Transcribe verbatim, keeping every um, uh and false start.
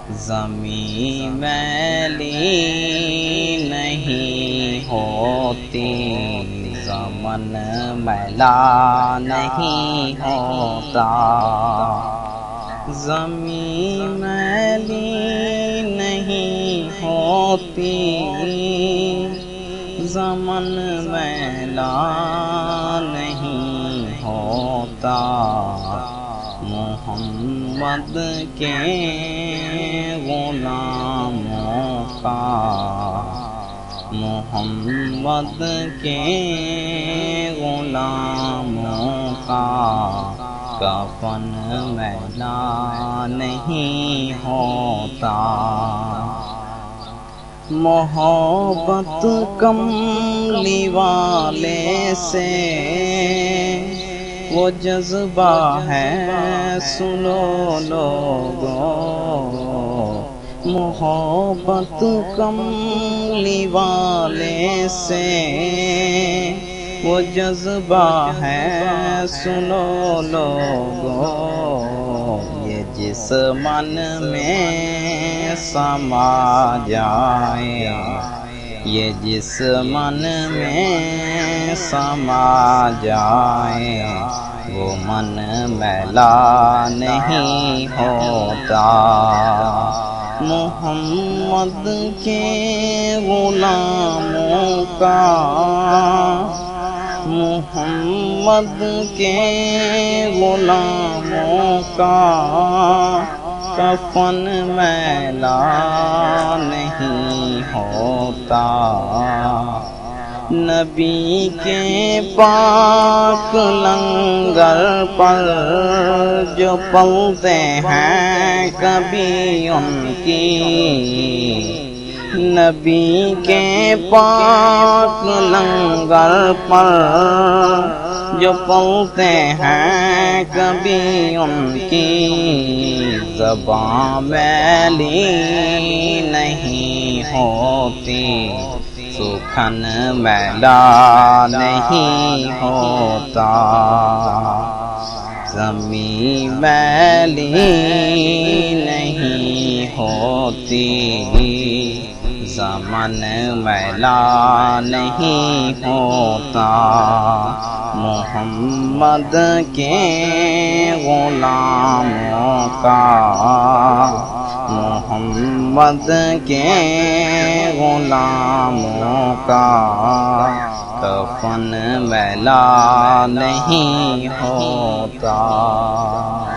زمین میلی نہیں ہوتی، زمن میلا نہیں ہوتا، زمین میلی نہیں ہوتی، زمن میلا نہیں ہوتا، محمد کے غلاموں کا، محمد کے غلاموں کا کفن میلا نہیں ہوتا۔ محبت کملی والے سے وہ جذبہ ہے، سنو لوگو، محبت کملی والے سے وہ جذبہ ہے، سنو لوگو، یہ جس من میں سما جائے، یہ جس من میں سما جائے، وہ من میلا نہیں ہوتا۔ محمد کے غلاموں کا، محمد کے غلاموں کا کفن میلا نہیں ہوتا۔ نبی کے پاک لنگر پر جو پلتے ہیں کبھی ان کی، نبی کے پاک لنگر پر جو پلتے ہیں کبھی ان کی، زبان میلی نہیں ہوتی، سخن میلا نہیں ہوتا، زمین میلی نہیں ہوتی، زمن میلا نہیں ہوتا، محمد کے غلاموں کا، محمد کے غلاموں کا کفن میلا نہیں ہوتا۔